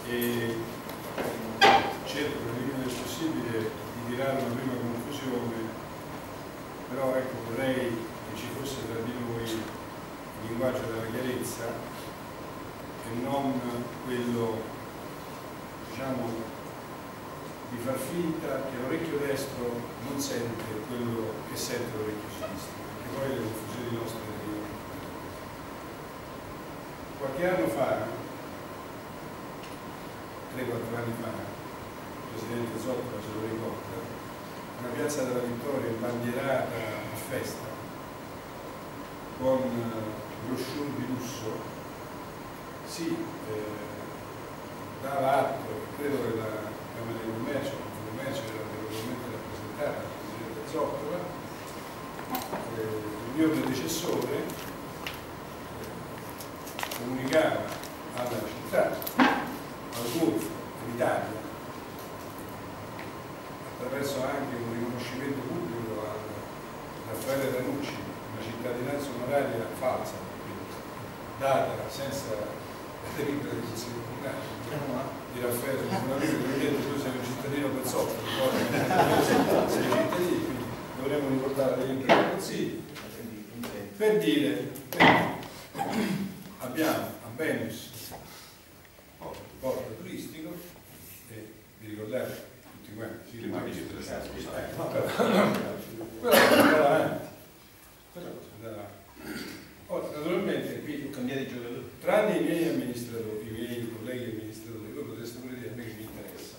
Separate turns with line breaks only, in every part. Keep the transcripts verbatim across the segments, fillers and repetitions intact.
e cerco nel limite del possibile di tirare una prima conclusione, però ecco, vorrei che ci fosse tra di noi il linguaggio della chiarezza e non quello, diciamo, di far finta che l'orecchio destro non sente quello che sente l'orecchio sinistro, perché poi le confusioni nostre arrivano. Qualche anno fa, tre quattro anni fa, il Presidente Zottola ce lo ricorda, una piazza della Vittoria imbandierata a festa, con brochure di lusso, si eh, dava atto, credo che la Camera di Commercio, il Commercio era regolarmente rappresentata dal Presidente Zottola, eh, il mio predecessore eh, comunicava alla città, al Golfo, all'Italia, attraverso anche un riconoscimento pubblico a Raffaele Ranucci, una cittadinanza onoraria falsa, data senza la delibera del Consiglio Comunale di Raffaele, naturalmente tu sei un cittadino Pezzotto, sei cittadino, quindi dovremmo ricordare le delibere del Consiglio, per dire che abbiamo a Venus porto turistico e vi ricordate tutti quanti, sì, le macchine interessate, quella cosa andava avanti, quella cosa andava avanti. Ora, naturalmente qui
cambiare giocatori.
Tranne i miei amministratori, i miei colleghi amministratori, loro potreste pure dire a me che mi interessa.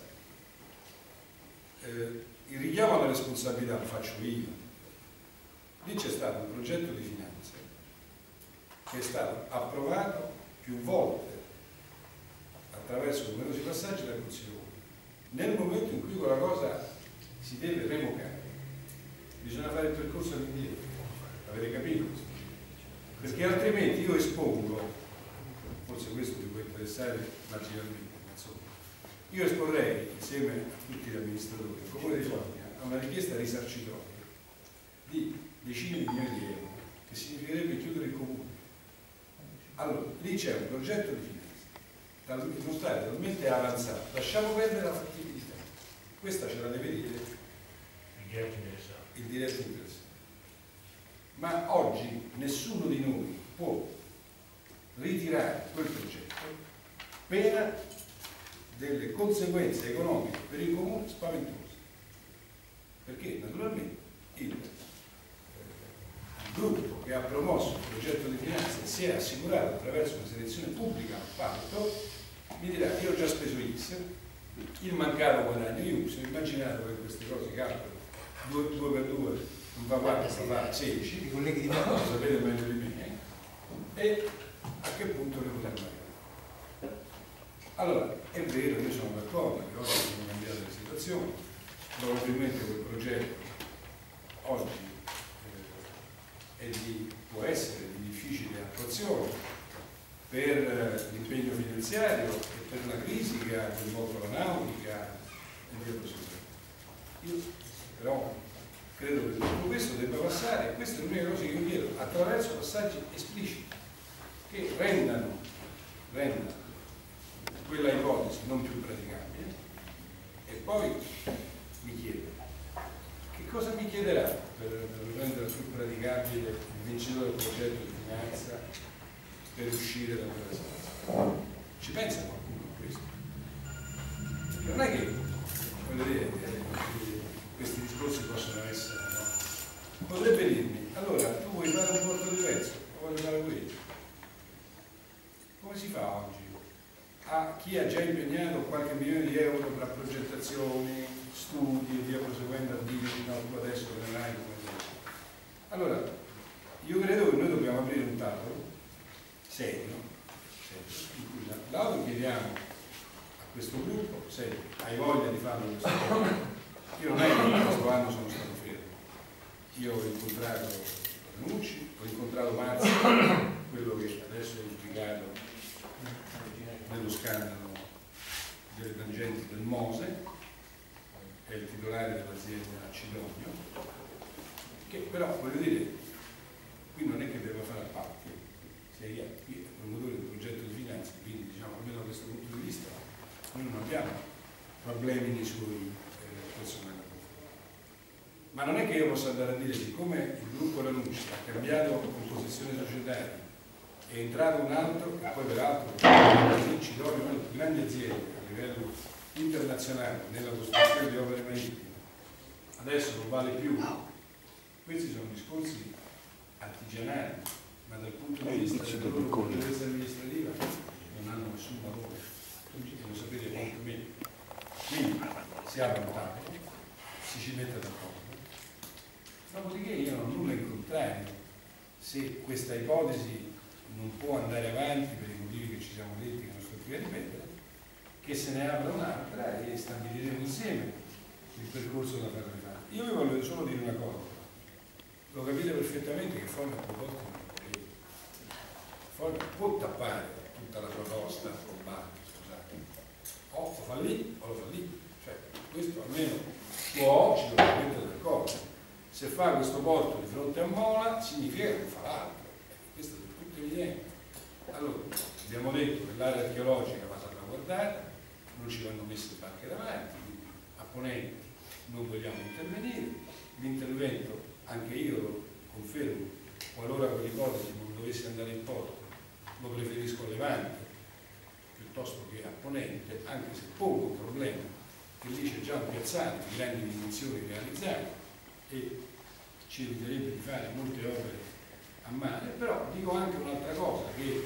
Eh, il richiamo alla responsabilità lo faccio io. Lì c'è stato un progetto di finanza che è stato approvato più volte attraverso numerosi passaggi dal Consiglio Comunale. Nel momento in cui quella cosa si deve revocare, bisogna fare il percorso all'indietro. Avete capito? Perché altrimenti io espongo, forse questo vi può interessare marginalmente, ma insomma, io esporrei insieme a tutti gli amministratori del Comune di Formia a una richiesta risarcitoria di decine di milioni di euro, che significherebbe chiudere il Comune. Allora, lì c'è un progetto di finanza, non stare talmente avanzato, lasciamo perdere la fattibilità. Questa ce la deve dire il diretto interessato. Il diretto interessato. Ma oggi nessuno di noi può ritirare quel progetto pena delle conseguenze economiche per il Comune spaventose, perché naturalmente il, eh, il gruppo che ha promosso il progetto di finanza si è assicurato attraverso una selezione pubblica appalto, mi dirà: io ho già speso X, il mancato guadagno io uso, immaginate che queste cose calcolano due per due non va quanto, ma va sedici, i colleghi di me lo sapete meglio di me, e a che punto ne potremmo arrivare? Allora, è vero, io sono d'accordo che oggi sono cambiate le situazioni, probabilmente quel progetto oggi eh, è di, può essere di difficile attuazione per l'impegno finanziario e per la crisi che ha coinvolto la nautica e via così. Io però credo che tutto questo debba passare, e questa è l'unica cosa che io chiedo, attraverso passaggi espliciti che rendano, rendano quella ipotesi non più praticabile. E poi mi chiedo, che cosa mi chiederà per, per rendere più praticabile il vincitore del progetto di finanza per uscire da quella situazione? Ci pensa qualcuno a questo? Perché non è che, voglio dire, eh, questi discorsi possono essere, no? Potrebbe dirmi: allora tu vuoi fare un porto diverso, o vuoi fare quello? Come si fa oggi? A chi ha già impegnato qualche milione di euro tra progettazioni, studi e via proseguendo a dire no, tu adesso vedrai come. Allora, io credo che noi dobbiamo aprire un tavolo serio, serio in cui da un lato chiediamo a questo gruppo: serio, hai voglia di farlo questo lavoro? Io non è che questo anno sono stato fermo, io ho incontrato Ranucci, ho incontrato Mazzi, quello che adesso è implicato nello scandalo delle tangenti del Mose, è il titolare dell'azienda Cidonio, che però, voglio dire, qui non è che deve fare appalti, sia chiaro, qui è promotore del progetto di finanza, quindi diciamo almeno da questo punto di vista abbiamo problemi nei suoi eh, personali. Ma non è che io possa andare a dire, siccome il gruppo Ranucci ha cambiato composizione societaria, è entrato un altro, e poi peraltro ci trovano le più grandi aziende a livello internazionale nella costruzione di opere marittime, adesso non vale più. Questi sono discorsi artigianali, ma dal punto di vista della loro competenza amministrativa non hanno nessun valore, lo sapete molto bene. Quindi si apre un tavolo, si ci mette d'accordo. Dopodiché io non ho nulla in contrario se questa ipotesi non può andare avanti per i motivi che ci siamo detti, che non sto qui a ripetere, che se ne apra un'altra e stabiliremo insieme il percorso da fare fare. Io vi voglio solo dire una cosa, lo capite perfettamente che Foggia a proposito non può, Foggia può tappare tutta la sua costa con barche, scusate, o lo fa lì o lo fa lì, cioè questo almeno può, ci dobbiamo mettere d'accordo. Se fa questo porto di fronte a Mola significa che fa l'altro, questo è del tutto evidente. Allora, abbiamo detto che l'area archeologica va salvaguardata, non ci vanno messe barche davanti, quindi a ponente non vogliamo intervenire, l'intervento anche io lo confermo, qualora quell'ipotesi non dovesse andare in porto, lo preferisco a levante piuttosto che a ponente, anche se pongo un problema che lì c'è già un piazzale di grandi dimensioni realizzato e ci eviterebbe di fare molte opere a mare, però dico anche un'altra cosa, che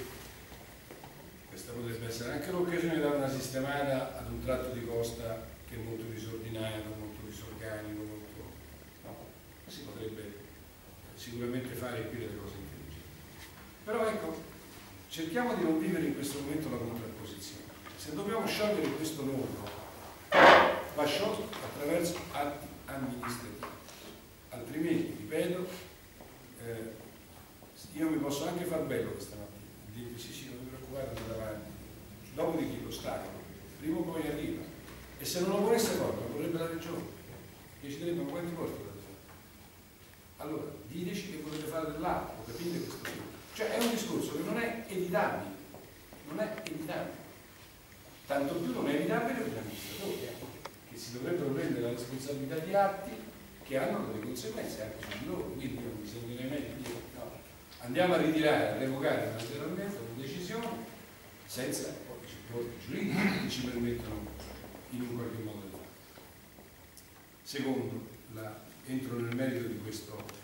questa potrebbe essere anche l'occasione di dare una sistemata ad un tratto di costa che è molto disordinato, molto disorganico, molto... no, si potrebbe sicuramente fare qui delle cose intelligenti. Però ecco, cerchiamo di non vivere in questo momento la contrapposizione. Se dobbiamo sciogliere questo nodo, va sciolto attraverso atti amministrativi. Altrimenti, ripeto, eh, io mi posso anche far bello questa mattina, dire sì sì, non mi preoccupare, andate avanti, dopodiché lo Stato, prima o poi arriva, e se non lo volesse fare, lo vorrebbe la Regione, che ci direbbero quanti porti volete fare? Allora, diteci che volete fare dell'altro, capite questo? Cioè è un discorso che non è evitabile, non è evitabile, tanto più non è evitabile per gli amministratori, che si dovrebbero prendere la responsabilità di atti che hanno delle conseguenze anche su di loro, quindi io non mi sembra meglio dire no, andiamo a ritirare, a revocare unilateralmente una decisione senza poi i supporti giuridici che ci permettono in un qualche modo di fare. Secondo, la, entro nel merito di questo